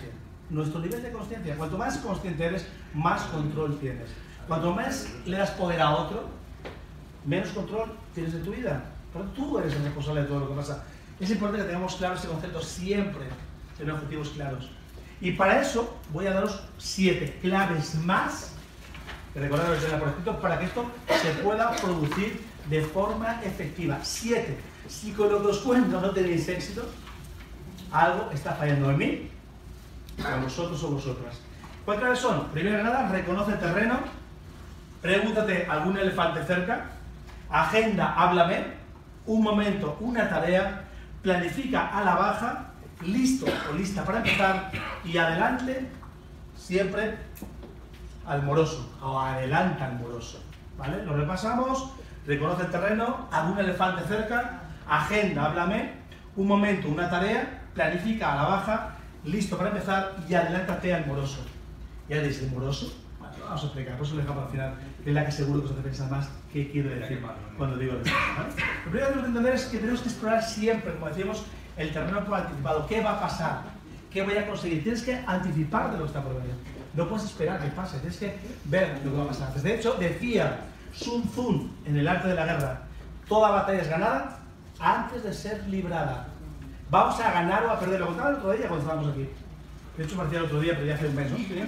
nuestro nivel de conciencia. Cuanto más consciente eres, más control tienes. Cuanto más le das poder a otro, menos control tienes de tu vida. Pero tú eres el responsable de todo lo que pasa. Es importante que tengamos claro este concepto siempre, tener objetivos claros. Y para eso voy a daros siete claves más, que recordad que por escrito, para que esto se pueda producir de forma efectiva. Siete. Si con lo que os cuento no tenéis éxito, algo está fallando en mí, a vosotros o vosotras. ¿Cuáles claves son? Primero que nada, reconoce el terreno, pregúntate algún elefante cerca, agenda, háblame, un momento, una tarea, planifica a la baja, listo o lista para empezar y adelante, siempre al moroso, o adelanta al moroso. ¿Vale? Lo repasamos, reconoce el terreno, algún elefante cerca, agenda, háblame, un momento, una tarea, planifica a la baja, listo para empezar y adelántate al moroso. Ya diréis, ¿el moroso? Bueno, vamos a explicar, por eso lo dejamos al final, que es la que seguro que os hace pensar más qué quiero decir cuando digo el terreno. ¿Vale? Lo primero que tenemos que entender es que tenemos que explorar siempre, como decíamos, el terreno por anticipado. ¿Qué va a pasar? ¿Qué voy a conseguir? Tienes que anticipar de lo que está por venir. No puedes esperar que pase, tienes que ver lo que va a pasar. De hecho, decía Sun Tzu en el arte de la guerra, toda batalla es ganada antes de ser librada. Vamos a ganar o a perder. Lo contaba el otro día cuando estábamos aquí. De hecho, parecía el otro día, pero ya hace un mes, ¿no? ¿Sí?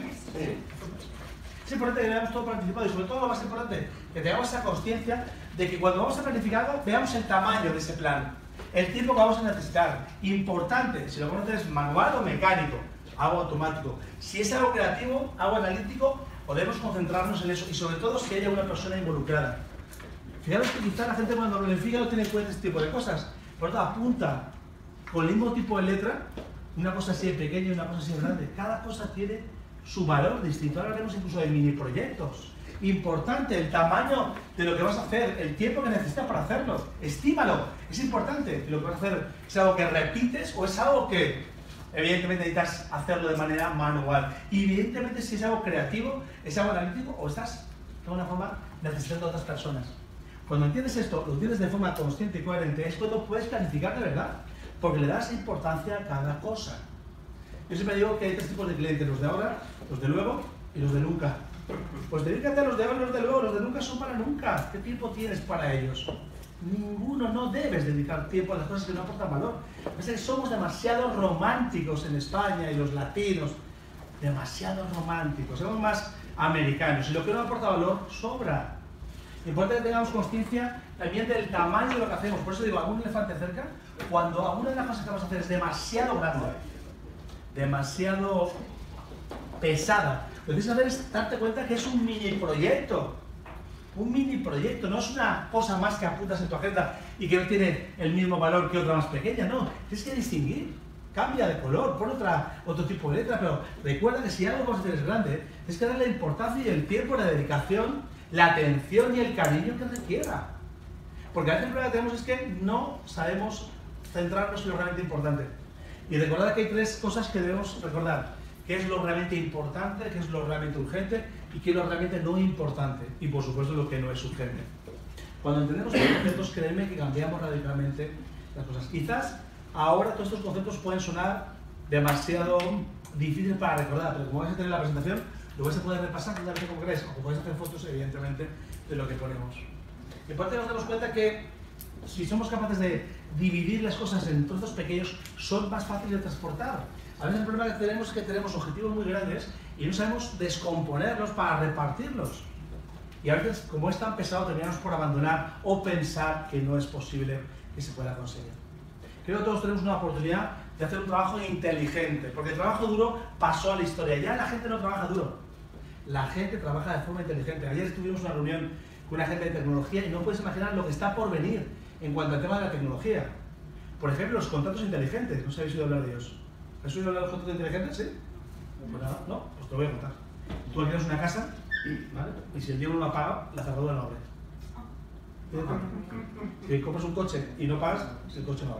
Es importante que veamos todo por anticipado y sobre todo lo más importante, que tengamos esa conciencia de que cuando vamos a planificar algo, veamos el tamaño de ese plan, el tiempo que vamos a necesitar. Importante, si lo conoces manual o mecánico, algo automático. Si es algo creativo, algo analítico, podemos concentrarnos en eso y sobre todo si hay una persona involucrada. Fijaros que quizá la gente cuando planifica no tiene en cuenta este tipo de cosas. Por lo tanto, apunta con el mismo tipo de letra, una cosa así de pequeña y una cosa así de grande. Cada cosa tiene su valor distinto. Ahora hablamos incluso de mini proyectos. Importante, el tamaño de lo que vas a hacer, el tiempo que necesitas para hacerlo. Estímalo, es importante. Lo que vas a hacer es algo que repites o es algo que evidentemente necesitas hacerlo de manera manual. Y evidentemente si es algo creativo, es algo analítico o estás de alguna forma necesitando a otras personas. Cuando entiendes esto, lo entiendes de forma consciente y coherente, es cuando puedes planificar de verdad, porque le das importancia a cada cosa. Yo siempre digo que hay tres tipos de clientes, los de ahora, los de luego y los de nunca. Pues dedícate a los de ahora y los de luego, los de nunca son para nunca. ¿Qué tiempo tienes para ellos? Ninguno, no debes dedicar tiempo a las cosas que no aportan valor. Es que somos demasiado románticos en España y los latinos, demasiado románticos, somos más americanos y lo que no aporta valor sobra. Importante que tengamos conciencia también del tamaño de lo que hacemos. Por eso digo, algún elefante cerca, cuando alguna de las cosas que vas a hacer es demasiado grande, demasiado pesada, lo que tienes que hacer es darte cuenta que es un mini proyecto. Un mini proyecto, no es una cosa más que apuntas en tu agenda y que no tiene el mismo valor que otra más pequeña, no. Tienes que distinguir, cambia de color, pon otra, otro tipo de letra, pero recuerda que si algo que vas a hacer es grande, tienes que darle la importancia y el tiempo, la dedicación, la atención y el cariño que requiera. Porque a veces el problema que tenemos es que no sabemos centrarnos en lo realmente importante. Y recordad que hay tres cosas que debemos recordar. ¿Qué es lo realmente importante? ¿Qué es lo realmente urgente? Y qué es lo realmente no importante. Y por supuesto lo que no es urgente. Cuando entendemos estos conceptos, créeme que cambiamos radicalmente las cosas. Quizás ahora todos estos conceptos pueden sonar demasiado difíciles para recordar, pero como vais a tener la presentación, lo vais a poder repasar totalmente como queráis, o podéis hacer fotos, evidentemente, de lo que ponemos. Y aparte nos damos cuenta que si somos capaces de dividir las cosas en trozos pequeños, son más fáciles de transportar. A veces el problema que tenemos es que tenemos objetivos muy grandes y no sabemos descomponerlos para repartirlos. Y a veces, como es tan pesado, terminamos por abandonar o pensar que no es posible que se pueda conseguir. Creo que todos tenemos una oportunidad de hacer un trabajo inteligente, porque el trabajo duro pasó a la historia. Ya la gente no trabaja duro, la gente trabaja de forma inteligente. Ayer estuvimos en una reunión con una gente de tecnología y no puedes imaginar lo que está por venir en cuanto al tema de la tecnología. Por ejemplo, los contratos inteligentes. No sé si habéis oído hablar de ellos. ¿Has oído hablar de los contratos inteligentes? ¿Sí? Pues nada, no, pues te lo voy a contar. Tú alquilas una casa, ¿vale? Y si el día uno no paga, la cerradura no abre. Si compras un coche y no pagas, el coche no abre.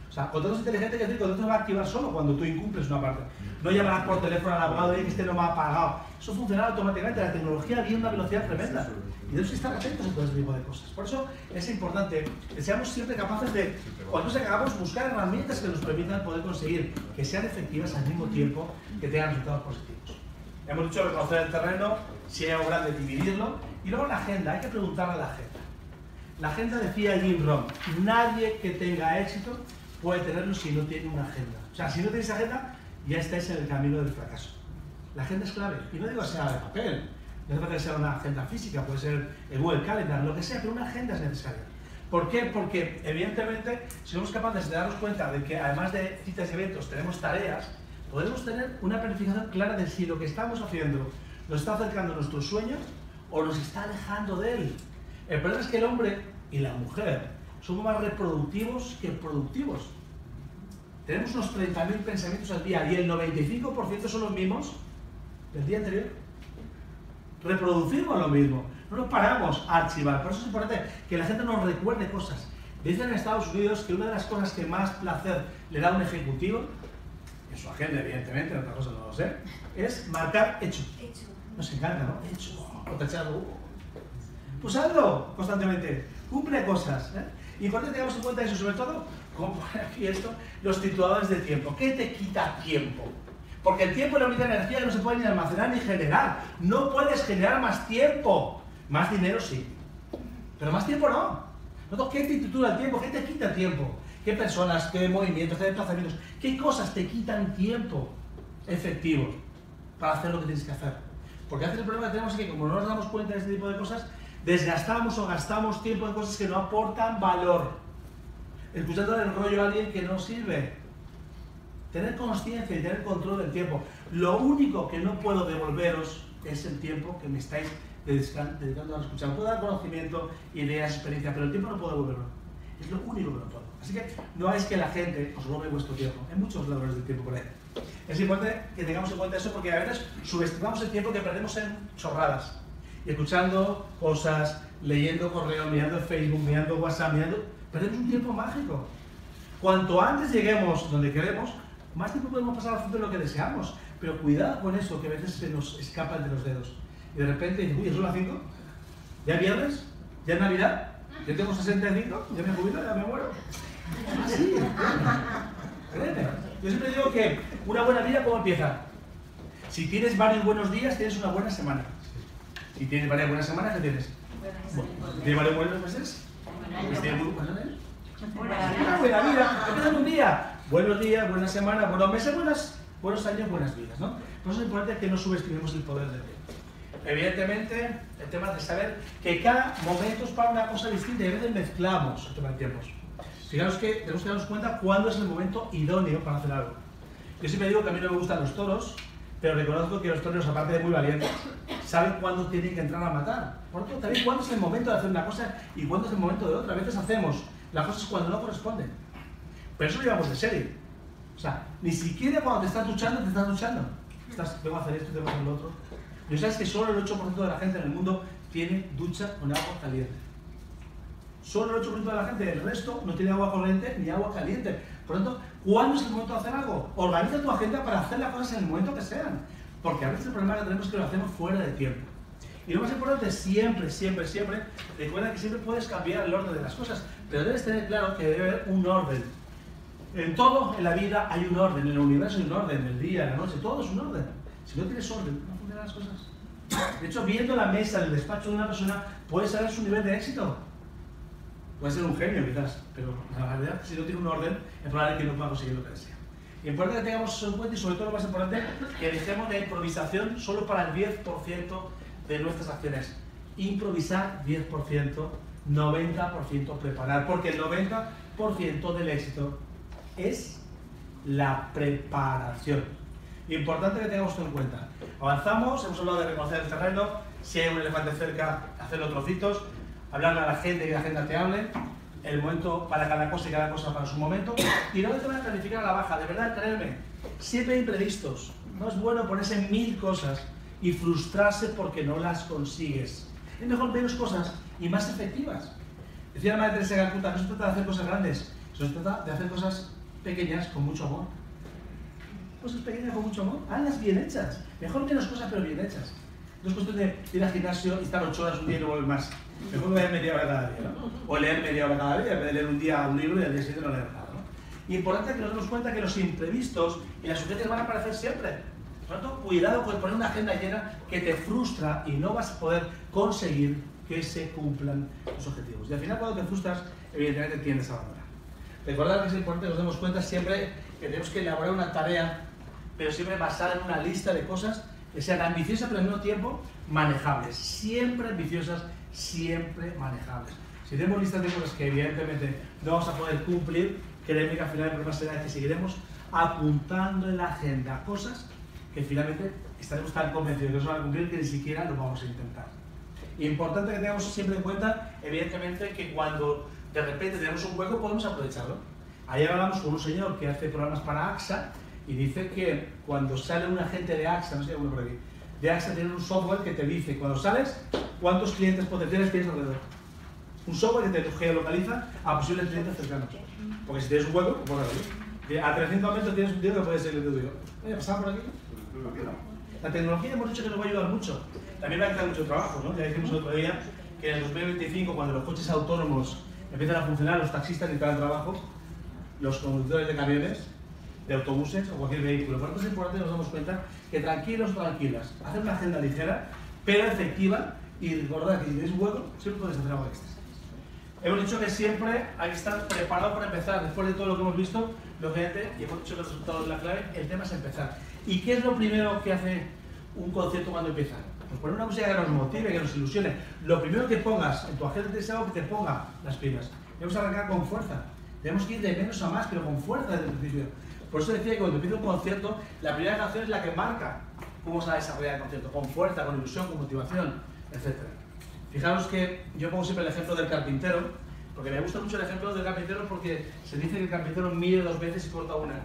O sea, contratos inteligentes quiere decir que el contrato se va a activar solo cuando tú incumples una parte. No llamarás por teléfono al abogado y que este no me ha pagado. Eso funcionará automáticamente. La tecnología viene a una velocidad tremenda. Y debemos estar atentos a todo este tipo de cosas. Por eso es importante que seamos siempre capaces de, cuando se hagamos, buscar herramientas que nos permitan poder conseguir que sean efectivas al mismo tiempo que tengan resultados positivos. Hemos dicho reconocer el terreno, si hay algo grande, dividirlo. Y luego la agenda, hay que preguntarle a la agenda. La agenda decía Jim Rohn, nadie que tenga éxito puede tenerlo si no tiene una agenda. O sea, si no tenéis agenda, ya estáis en el camino del fracaso. La agenda es clave. Y no digo que sea de papel, no hace falta que sea una agenda física, puede ser el Google Calendar, lo que sea, pero una agenda es necesaria. ¿Por qué? Porque, evidentemente, si somos capaces de darnos cuenta de que, además de citas y eventos, tenemos tareas, podemos tener una planificación clara de si lo que estamos haciendo nos está acercando a nuestro sueño o nos está alejando de él. El problema es que el hombre y la mujer somos más reproductivos que productivos. Tenemos unos treinta mil pensamientos al día y el noventa y cinco por ciento son los mismos del día anterior. Reproducimos lo mismo, no nos paramos a archivar. Por eso es importante que la gente nos recuerde cosas. Dicen en Estados Unidos que una de las cosas que más placer le da a un ejecutivo, en su agenda evidentemente, en otra cosa no lo sé, es marcar hecho. Nos encanta, ¿no? Hecho, o tacharlo. Pues hazlo constantemente, cumple cosas, ¿eh? Y importante que tengamos en cuenta eso, sobre todo, como pone aquí esto, los tituladores de tiempo. ¿Qué te quita tiempo? Porque el tiempo es la unidad de energía que no se puede ni almacenar ni generar. No puedes generar más tiempo. Más dinero sí, pero más tiempo no. ¿No? ¿Qué te titula el tiempo? ¿Qué te quita tiempo? ¿Qué personas, qué movimientos, qué desplazamientos, qué cosas te quitan tiempo efectivo para hacer lo que tienes que hacer? Porque a veces el problema que tenemos es que como no nos damos cuenta de este tipo de cosas, desgastamos o gastamos tiempo en cosas que no aportan valor. Escuchando el rollo a alguien que no sirve. Tener consciencia y tener control del tiempo. Lo único que no puedo devolveros es el tiempo que me estáis dedicando a escuchar. Puedo dar conocimiento, ideas, experiencia, pero el tiempo no puedo devolverlo. Es lo único que no puedo. Así que no es que la gente os robe vuestro tiempo. Hay muchos ladrones del tiempo por ahí. Es importante que tengamos en cuenta eso porque a veces subestimamos el tiempo que perdemos en chorradas. Y escuchando cosas, leyendo correo, mirando Facebook, mirando WhatsApp, mirando... Perdemos un tiempo mágico. Cuanto antes lleguemos donde queremos, más tiempo podemos pasar al frente de lo que deseamos. Pero cuidado con eso, que a veces se nos escapa entre los dedos. Y de repente, uy, ¿es son las cinco? ¿Ya es viernes? ¿Ya es Navidad? ¿Ya tengo sesenta y cinco? ¿Ya me jubilo? ¿Ya me muero? Así. Créeme. Yo siempre digo que una buena vida, ¿cómo empieza? Si tienes varios buenos días, tienes una buena semana. Si tienes varias buenas semanas, ¿qué tienes? Bueno, ¿tienes varios buenos meses? ¿Tienes muy buenos años? Una buena vida. Empieza un día. Buenos días, buenas semanas, buenos meses, buenas, buenos años, buenas vidas, ¿no? Por eso es importante que no subestimemos el poder del tiempo. Evidentemente, el tema de saber que cada momento es para una cosa distinta y a veces mezclamos el tema de tiempos. Fijaros que tenemos que darnos cuenta cuándo es el momento idóneo para hacer algo. Yo siempre digo que a mí no me gustan los toros, pero reconozco que los toros, aparte de muy valientes, saben cuándo tienen que entrar a matar. Por lo tanto, también cuándo es el momento de hacer una cosa y cuándo es el momento de otra. A veces hacemos las cosas cuando no corresponden. Pero eso lo llevamos de serie. O sea, ni siquiera cuando te estás duchando, te estás duchando. Estás, tengo que hacer esto, tengo que hacer lo otro. Y sabes que solo el ocho por ciento de la gente en el mundo tiene ducha con agua caliente. Solo el ocho por ciento de la gente, el resto no tiene agua corriente ni agua caliente. Por lo tanto, ¿cuándo es el momento de hacer algo? Organiza tu agenda para hacer las cosas en el momento que sean. Porque a veces el problema que tenemos es que lo hacemos fuera de tiempo. Y lo más importante, siempre, siempre, siempre, recuerda que siempre puedes cambiar el orden de las cosas, pero debes tener claro que debe haber un orden. En todo en la vida hay un orden, en el universo hay un orden, en el día, en la noche, todo es un orden. Si no tienes orden, no funcionan las cosas. De hecho, viendo la mesa del despacho de una persona, puedes saber su nivel de éxito. Puede ser un genio quizás, pero la verdad, si no tiene un orden, es probable que no pueda conseguir lo que desea. Y importante que tengamos eso en cuenta y sobre todo lo más importante, que dejemos la improvisación solo para el diez por ciento de nuestras acciones. Improvisar diez por ciento, noventa por ciento preparar, porque el noventa por ciento del éxito es la preparación. Importante que tengamos esto en cuenta. Avanzamos, hemos hablado de reconocer el terreno, si hay un elefante cerca, hacerlo trocitos, hablarle a la gente y que la gente te hable, el momento para cada cosa y cada cosa para su momento, y luego te van a planificar a la baja. De verdad, créeme, siempre hay imprevistos. No es bueno ponerse mil cosas y frustrarse porque no las consigues. Es mejor menos cosas y más efectivas. Decía la madre Teresa de Calcuta, no se trata de hacer cosas grandes, se trata de hacer cosas pequeñas con mucho amor. Cosas pequeñas con mucho amor, hazlas bien hechas. Mejor menos cosas, pero bien hechas. No es cuestión de ir al gimnasio y estar ocho horas un día y no volver más. Mejor leer media hora cada día, ¿no? O leer media hora cada día, en vez de leer un día un libro y al día siguiente no leer nada, ¿no? Y importante que nos demos cuenta que los imprevistos y las urgencias van a aparecer siempre. Por lo tanto, cuidado con poner una agenda llena que te frustra y no vas a poder conseguir que se cumplan los objetivos. Y al final, cuando te frustras, evidentemente tiendes a abandonar. Recordad que es importante que nos demos cuenta siempre que tenemos que elaborar una tarea, pero siempre basada en una lista de cosas que sean ambiciosas, pero al mismo tiempo manejables. Siempre ambiciosas, siempre manejables. Si tenemos listas de cosas que evidentemente no vamos a poder cumplir, créeme que al final el problema será que seguiremos apuntando en la agenda cosas que finalmente estaremos tan convencidos de que no se van a cumplir que ni siquiera lo vamos a intentar. Importante que tengamos siempre en cuenta, evidentemente, que cuando de repente tenemos un hueco podemos aprovecharlo. Ayer hablamos con un señor que hace programas para AXA y dice que cuando sale un agente de AXA, no sé si hay uno por aquí, de AXA tiene un software que te dice cuando sales cuántos clientes potenciales tienes alrededor. Un software que te geolocaliza a posibles clientes cercanos. Porque si tienes un hueco, pues bueno, a trescientos metros tienes un tío que puede ser el tuyo. Oye, ¿pasaba por aquí? La tecnología hemos dicho que nos va a ayudar mucho. También va a quitar mucho trabajo, ¿no? Ya dijimos el otro día que en el dos mil veinticinco, cuando los coches autónomos empiezan a funcionar, los taxistas necesitan trabajo, los conductores de camiones, de autobuses o cualquier vehículo. Por eso es importante que nos damos cuenta que tranquilos o tranquilas, hacer una agenda ligera, pero efectiva, y recordad que si tenéis un hueco, siempre podéis hacer algo extra. Hemos dicho que siempre hay que estar preparado para empezar. Después de todo lo que hemos visto, lógicamente, y hemos dicho que el resultado es la clave, el tema es empezar. ¿Y qué es lo primero que hace un concierto cuando empieza? Pues poner una música que nos motive, que nos ilusione. Lo primero que pongas en tu agenda es algo que te ponga las pilas. Debemos arrancar con fuerza. Tenemos que ir de menos a más, pero con fuerza desde el principio. Por eso decía que cuando empieza un concierto, la primera canción es la que marca cómo se va a desarrollar el concierto. Con fuerza, con ilusión, con motivación, etcétera. Fijaros que yo pongo siempre el ejemplo del carpintero, porque me gusta mucho el ejemplo del carpintero porque se dice que el carpintero mide dos veces y corta una.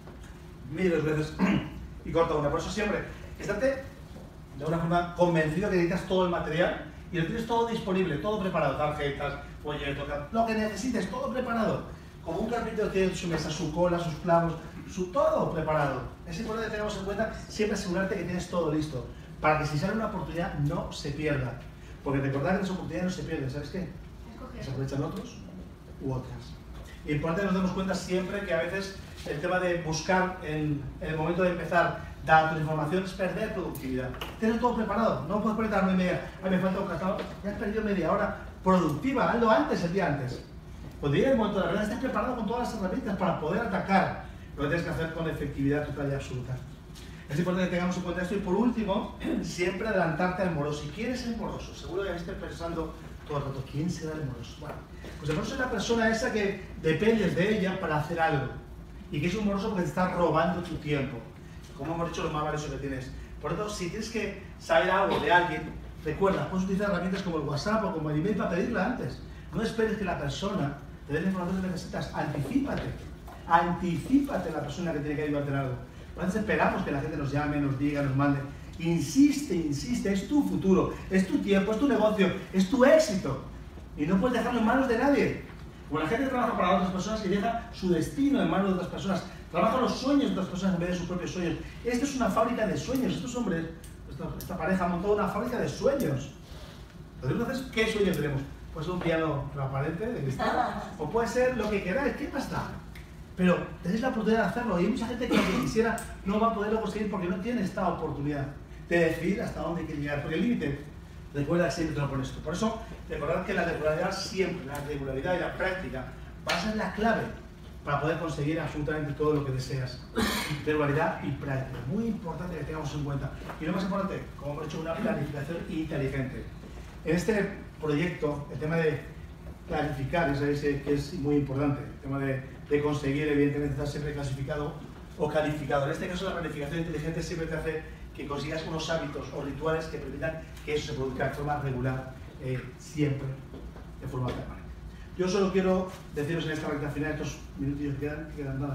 Mide dos veces y corta una. Por eso siempre, estate de una forma convencido que necesitas todo el material y lo tienes todo disponible, todo preparado, tarjetas, folletos, lo que necesites, todo preparado. Como un carpintero tiene su mesa, su cola, sus clavos, su todo preparado. Es importante que tengamos en cuenta siempre asegurarte que tienes todo listo, para que si sale una oportunidad no se pierda. Porque recordad que las oportunidades no se pierden, ¿sabes qué? Se aprovechan otros u otras. Y importante que nos demos cuenta siempre que a veces el tema de buscar en, en el momento de empezar datos, información, es perder productividad. Tienes todo preparado, no puedes ponerte a la media, ay, me falta un catálogo, ya has perdido media hora productiva, hazlo antes, el día antes. Cuando llegue el momento de la verdad, estés preparado con todas las herramientas para poder atacar lo que tienes que hacer con efectividad total y absoluta. Es importante que tengamos en cuenta esto y por último, siempre adelantarte al moroso. Si quieres ser moroso, seguro que estés pensando todo el rato, ¿quién será el moroso? Bueno, pues el moroso es la persona esa que dependes de ella para hacer algo y que es un moroso porque te está robando tu tiempo. Como hemos dicho, lo más valioso que tienes. Por lo tanto, si tienes que saber algo de alguien, recuerda, puedes utilizar herramientas como el WhatsApp o como el email para pedirla antes. No esperes que la persona te dé la información que necesitas, anticípate. Anticípate a la persona que tiene que ayudarte en algo. Antes esperamos que la gente nos llame, nos diga, nos mande. Insiste, insiste, es tu futuro, es tu tiempo, es tu negocio, es tu éxito. Y no puedes dejarlo en manos de nadie. Como la gente trabaja para otras personas y deja su destino en manos de otras personas, trabaja los sueños de otras personas en vez de sus propios sueños. Esto es una fábrica de sueños. Estos hombres, esta, esta pareja ha montado una fábrica de sueños. Entonces, ¿qué sueño tenemos? Puede ser un piano transparente de cristal, o puede ser lo que queráis, ¿qué más da? Pero tenéis la oportunidad de hacerlo y hay mucha gente que lo que quisiera no va a poderlo conseguir porque no tiene esta oportunidad de decidir hasta dónde quiere llegar. Porque el límite, recuerda que siempre te lo pones tú. Por eso, recordad que la regularidad siempre, la regularidad y la práctica va a ser la clave para poder conseguir absolutamente todo lo que deseas. Regularidad y práctica, muy importante que tengamos en cuenta. Y lo más importante, como hemos hecho, una planificación inteligente. En este proyecto, el tema de planificar, ya sabéis que es muy importante, el tema de, de conseguir, evidentemente, estar siempre clasificado o calificado. En este caso, la planificación inteligente siempre te hace que consigas unos hábitos o rituales que permitan que eso se produzca de forma regular, eh, siempre, de forma permanente. Yo solo quiero deciros en esta recta final, estos minutos que quedan, que quedan nada,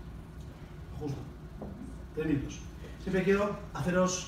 ¿no? Justo, tres minutos. Siempre quiero haceros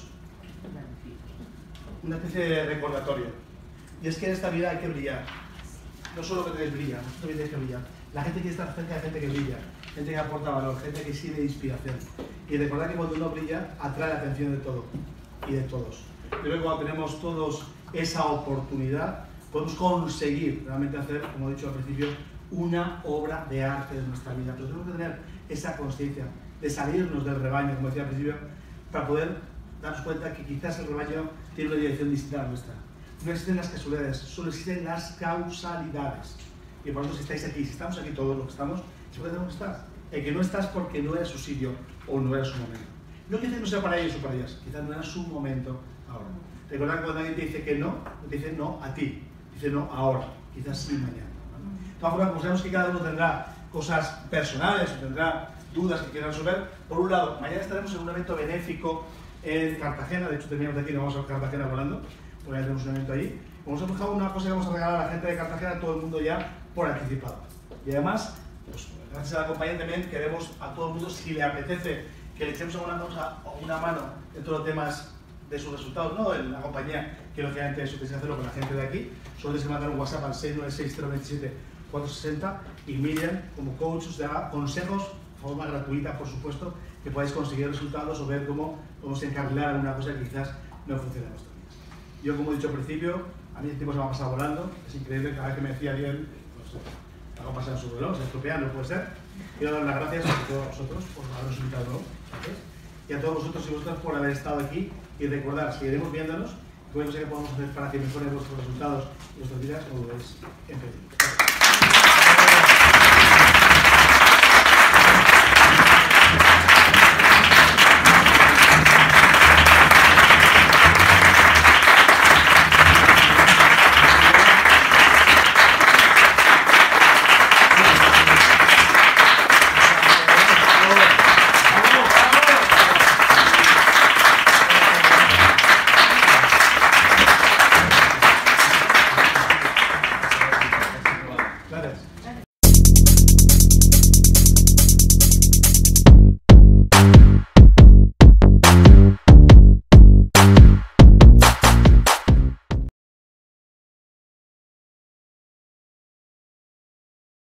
una especie de recordatorio. Y es que en esta vida hay que brillar. No solo que tenéis brillar, vosotros también tenéis que brillar. La gente quiere estar cerca de gente que brilla. gente que aporta valor, gente que sirve de inspiración. Y recordad que cuando uno brilla, atrae la atención de todo y de todos. Yo creo que cuando tenemos todos esa oportunidad, podemos conseguir realmente hacer, como he dicho al principio, una obra de arte de nuestra vida. Pero tenemos que tener esa conciencia de salirnos del rebaño, como decía al principio, para poder darnos cuenta que quizás el rebaño tiene una dirección distinta a la nuestra. No existen las casualidades, solo existen las causalidades. Y por eso si estáis aquí, si estamos aquí todos los que estamos, siempre tenemos que estar. El que no estás porque no era su sitio o no era su momento. No quiere decir que no sea para ellos o para ellas, quizás no era su momento ahora. Recuerda que cuando alguien te dice que no, no te dice no a ti, dice no ahora, quizás sí mañana. De todas formas, como sabemos que cada uno tendrá cosas personales o tendrá dudas que quiera resolver, por un lado, mañana estaremos en un evento benéfico en Cartagena, de hecho terminamos de aquí y nos vamos a Cartagena volando, porque ya tenemos un evento allí. Hemos empujado una cosa que vamos a regalar a la gente de Cartagena, a todo el mundo ya por anticipado. Y además, pues, gracias a la compañía también queremos a todo el mundo, si le apetece, que le echemos alguna cosa o una mano en todos los temas de sus resultados, no en la compañía, que lógicamente eso tenéis que hacerlo con la gente de aquí. Solo tenéis que mandar un WhatsApp al seis nueve seis, cero dos siete, cuatro seis cero y Miriam, como coach, os dará consejos de forma gratuita, por supuesto, que podáis conseguir resultados o ver cómo podemos encarrilar alguna cosa que quizás no funcione en nuestros días. Yo, como he dicho al principio, a mí el tiempo se me va a pasar volando, es increíble, cada vez que me decía bien, no sé, algo pasa en su reloj, se estropea, no puede ser. Quiero dar las gracias a todos vosotros por haberos invitado de nuevo, gracias. Y a todos vosotros y vosotras por haber estado aquí y recordar, seguiremos viéndonos, qué podemos hacer para que mejoren vuestros resultados y vuestras vidas, como lo es en Pedro.